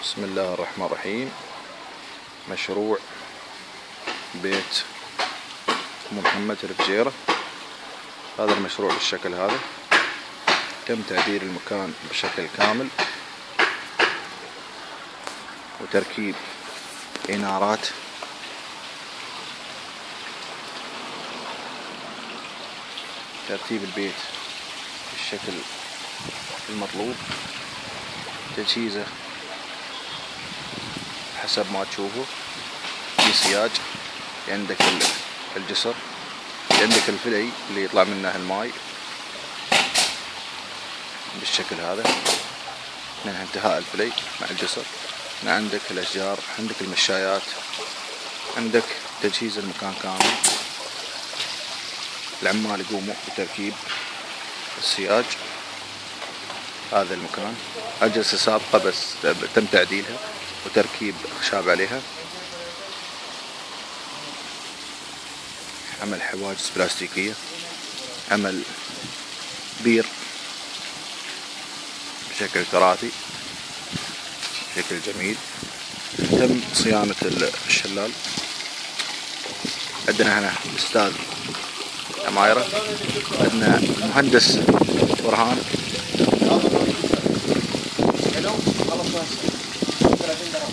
بسم الله الرحمن الرحيم. مشروع بيت أم محمد الفجيرة. هذا المشروع بالشكل هذا، تم تعديل المكان بشكل كامل وتركيب إنارات ترتيب البيت بالشكل المطلوب، تجهيزه حسب ما تشوفوا. في سياج، عندك الجسر، عندك الفلي اللي يطلع منه الماي بالشكل هذا، من انتهاء الفلي مع الجسر. عندك الأشجار، عندك المشايات، عندك تجهيز المكان كامل. العمال يقوموا بتركيب السياج. هذا المكان أجهزة سابقة بس تم تعديلها وتركيب أخشاب عليها، عمل حواجز بلاستيكية، عمل بير بشكل كراتي بشكل جميل. تم صيانة الشلال. عندنا هنا الأستاذ عمايرة، عندنا المهندس برهان.